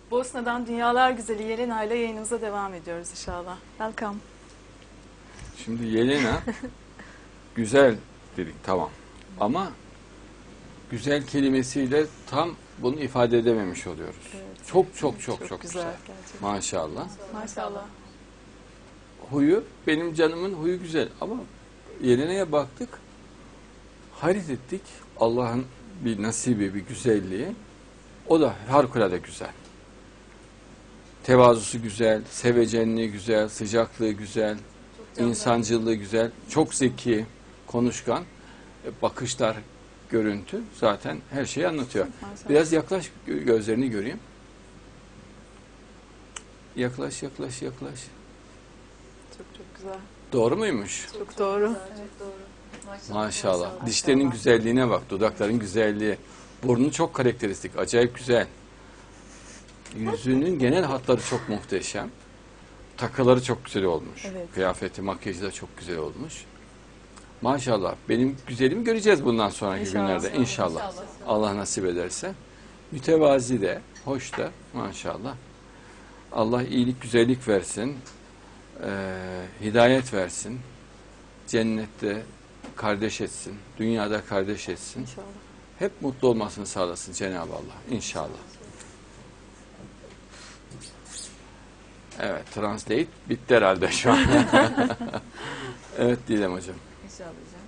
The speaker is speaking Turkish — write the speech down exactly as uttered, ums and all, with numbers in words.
Bosna'dan Dünyalar Güzeli Yelena ile yayınımıza devam ediyoruz inşallah. Welcome. Şimdi Yelena güzel dedik, tamam. Ama güzel kelimesiyle tam bunu ifade edememiş oluyoruz. Evet. Çok çok çok Çok, çok güzel, güzel. gerçekten. Maşallah. Maşallah. Huyu, benim canımın huyu güzel ama Yelena'ya baktık, hayret ettik. Allah'ın bir nasibi, bir güzelliği. O da harikulade güzel. Tevazusu güzel, sevecenliği güzel, sıcaklığı güzel, insancılığı güzel, çok zeki, konuşkan, bakışlar, görüntü zaten her şeyi anlatıyor. Maşallah. Biraz yaklaş, gözlerini göreyim. Yaklaş, yaklaş, yaklaş. Çok çok güzel. Doğru muymuş? Çok doğru. Evet, doğru. Maşallah. Maşallah. Dişlerinin güzelliğine bak, dudakların güzelliği. Burnu çok karakteristik, acayip güzel. Yüzünün genel hatları çok muhteşem. Takıları çok güzel olmuş. Evet. Kıyafeti, makyajı da çok güzel olmuş. Maşallah. Benim güzelimi göreceğiz bundan sonraki İnşallah. günlerde. İnşallah. İnşallah. Allah nasip ederse. Mütevazi de, hoş da maşallah. Allah iyilik, güzellik versin. Ee, hidayet versin. Cennette kardeş etsin. Dünyada kardeş etsin. İnşallah. Hep mutlu olmasını sağlasın Cenab-ı Allah. İnşallah. Evet, translate bitti herhalde şu an. Evet Didem hocam. İnşallah hocam.